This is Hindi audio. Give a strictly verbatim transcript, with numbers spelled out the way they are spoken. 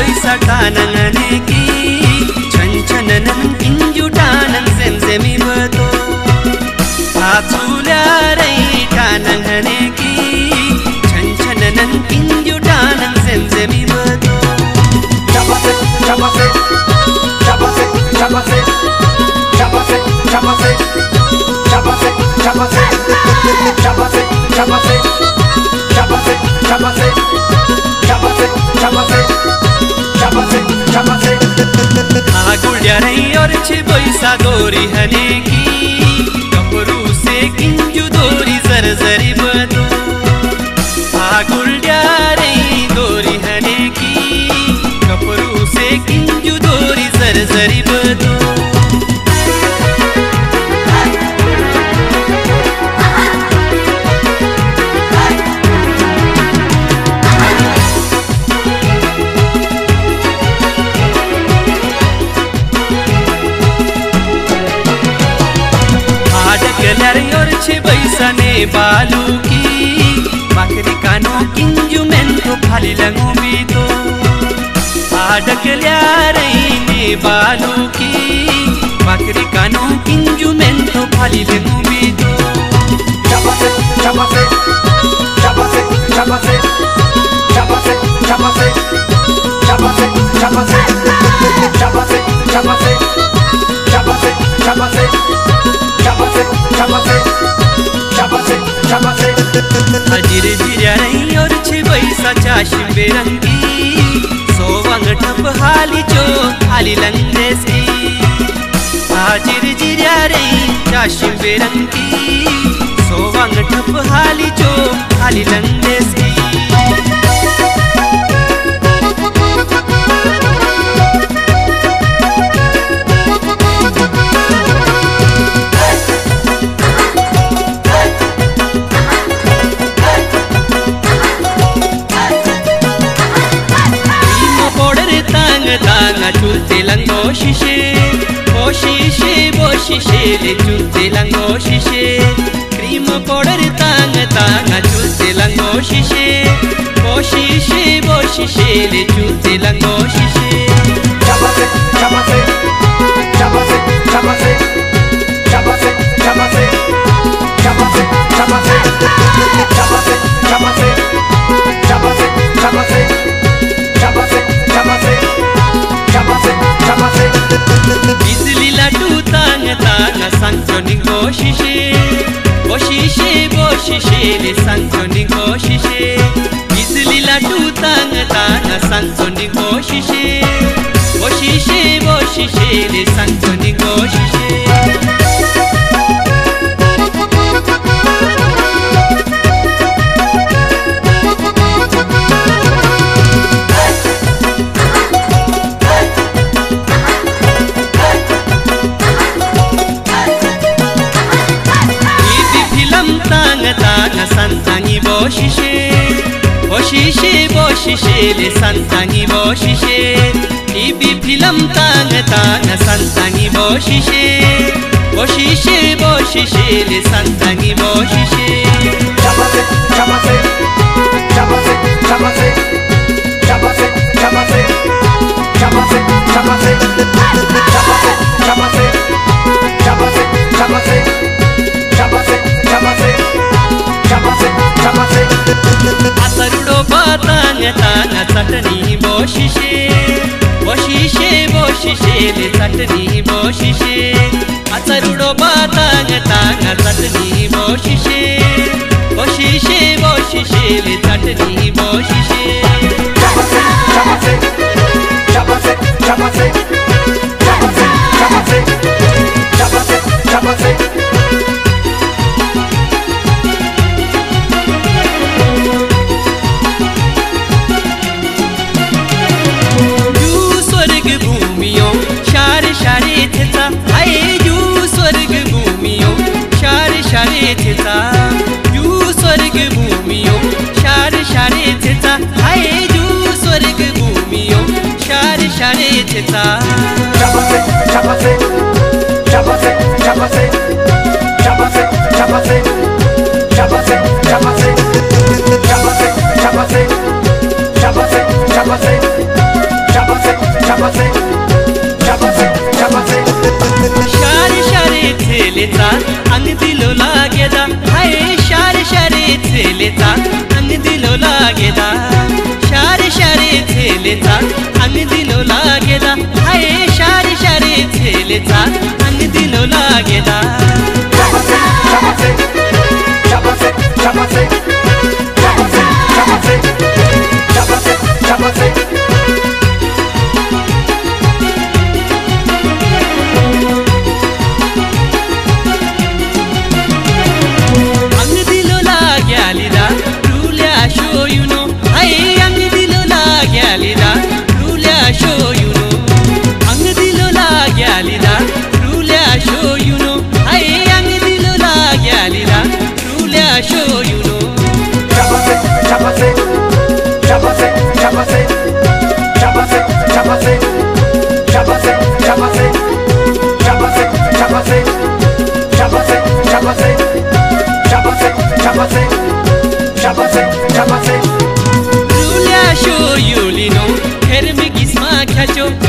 boisa tanangane ki chanchananan injutanan semsemi beto atularai tanangane ki chanchananan injutanan semsemi beto Chapase, chapase, chapase, chapase, chapase, chapase, chapase, chapase, chapase, chapase, chapase, chapase, chapase, chapase, chapase, chapase. आगुड़्यारई और छे बोइसा दोरी हने की कपरू से किंजु दोरी जरजरी बदो आगुड़्यारई दोरी हने की कपरू से किंजु दोरी जरजरी बदो और छे बैसने बालू की बाकरी कानो किंजु मेंतो फाली लंगो बीतो आडक ल्यारई ने बालू की बाकरी कानो किंजु मेंतो Fali लंगो बीतो Chapase, chapase, chapase, chapase, chapase, chapase, chapase, chapase, chapase, chapase, chapase, chapase, chapase, chapase, chapase, chapase. हजिर जिर्यारई और छे बैसा चाशिम बेरंगी सोवांग ठप हाली चो हाली लंगेसी हजिर जिर्यारई चाशिम बेरंगी सोवांग ठप हाली चो हाली लंगेसी तांगा चुलते लंगो शिशे ओ शिशे वो शिशे ले चुलते लंगो शिशे क्रीम पाउडर तांग तांगा चुलते लंगो शिशे ओ शिशे वो शिशे ले चुलते लंगो शिशे Chapase, chapase, chapase, chapase, chapase, chapase, chapase, chapase, chapase, chapase, chapase, chapase, chapase, chapase. Chapase, chapase. बिजली लाटू तांग तांग सांचोनी गोशिशे गोशिशे गोशिशे ले सांचोनी गोशिशे बिजली लाटू तांग तांग सांचोनी गोशिशे गोशिशे गोशिशे ले सांचोनी गोशिशे santangi boshishe boshishe boshishe le santangi boshishe ibi filam tang tang santangi boshishe boshishe boshishe le santangi boshishe Chapase, chapase, chapase, chapase, chapase, chapase, chapase, chapase, chapase, chapase, chapase, chapase, chapase, chapase. Chapase, chapase. Asarudo batang tang satni boshishe boshishe boshishe le satni boshishe Asarudo batang tang satni boshishe boshishe boshishe le satni boshishe Chapase, chapase, chapase, chapase, chapase, chapase, chapase, chapase. ता यू स्वर्ग भूमियो शार शारे ता हाय यू स्वर्ग भूमियो शार शारे ता Chapase, chapase, chapase, chapase, chapase, chapase, chapase, chapase, chapase, chapase, chapase, chapase, chapase, छेलेचा अंग दिलो लागेदा हाय शारे शारे छेलेचा अंग दिलो लागेदा शारे शारे छेलेचा अंग दिलो लागेदा हाय शारे शारे छेलेचा अंग दिलो लागेदा Chapase, chapase, chapase, chapase, chapase, chapase, chapase, chapase. अंग दिलो लाग्यालिदा रुल्या शो यू नो हाय अंग दिलो लाग्यालिदा रुल्या शो यू नो अंग दिलो लाग्यालिदा रुल्या शो यू नो हाय अंग दिलो लाग्यालिदा रुल्या शो यू नो Chapase, chapase, chapase, chapase, chapase, chapase, chapase, chapase, chapase, chapase, chapase, chapase, chapase, chapase, chapase, chapase. रुल्या शो युलिनो खेर में गिस्मा ख्याचो